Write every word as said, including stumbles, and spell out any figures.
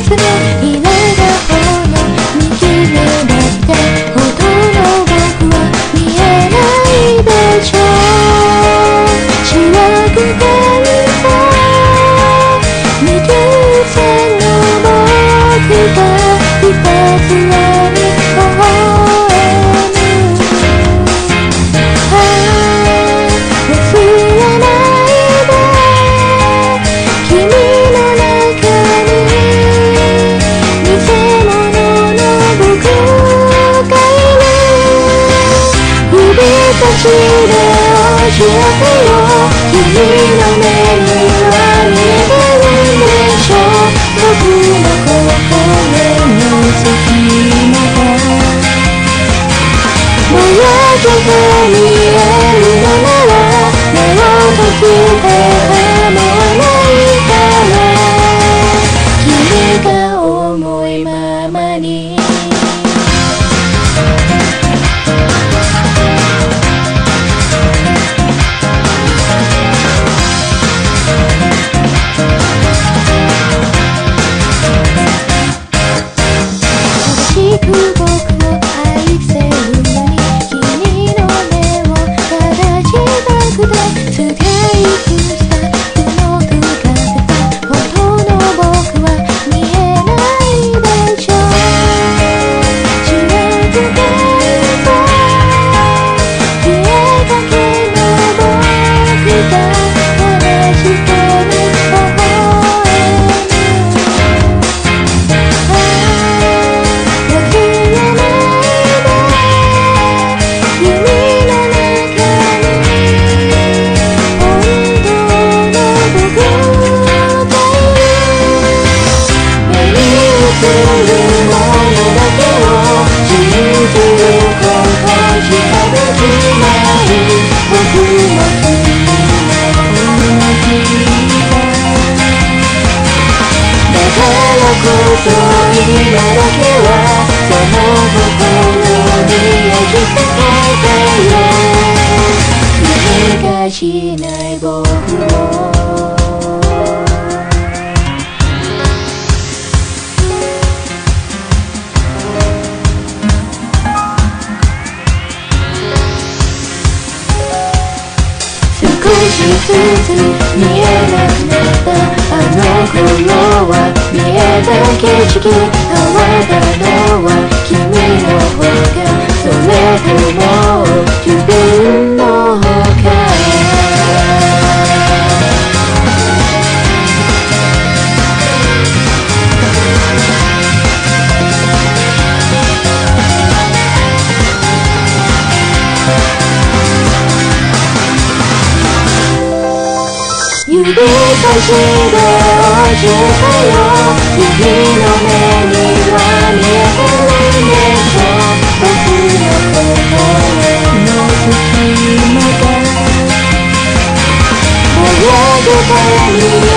つでいられた方の右目だってほどの僕は見えないでしょう。白くてさ右線の僕がひたすらに微笑む。ああ忘れないで君の中に偽物の僕がいる。指差しで教えてよ君の目には見えるんでしょう。僕の心の隙間がぼやけて見えるのなら目を閉じて構わないから君が思いままに僕を愛せるのに君の目を正したくて使い尽くした雲吹かせたほどの僕は見えないでしょう。知らずでさ消えかけの僕が話してる微笑む。ああ忘れないで君の中に本当の僕がいる。目に映るものだけを信じることしかできない僕も君も同じだ。だからこそ今だけはその心に焼き付けてよ気がしない僕を。少しずつ見えなくなったあの頃は見えた景色変わったのは君の方かそれとも自分の方か。指差しで教えたよ君の目には見えてるんでしょう。僕の心の隙間がぼやけて見え